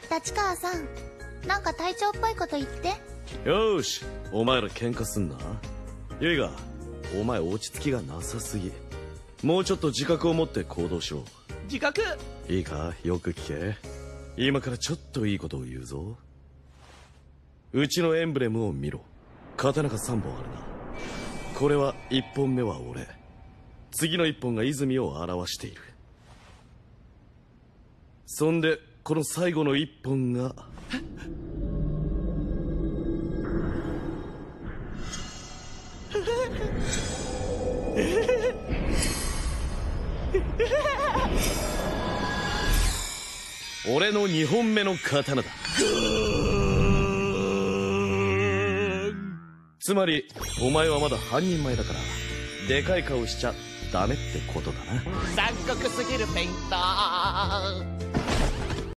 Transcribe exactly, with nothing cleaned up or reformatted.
立川さん、なんか体調っぽいこと言って。 よーし、お前ら喧嘩すんな。ゆいが、お前落ち着きがなさすぎ。もうちょっと自覚を持って行動しろ。 自覚？ いいか、よく聞け。今からちょっといいことを言うぞ。うちのエンブレムを見ろ。刀がさんぼんあるな。これはいっぽんめは俺、次のいっぽんが泉を表している。そんでこの最後のいっぽんが俺のにほんめの刀だ。つまりお前はまだ半人前だからでかい顔しちゃダメってことだな。 残酷すぎるペイント。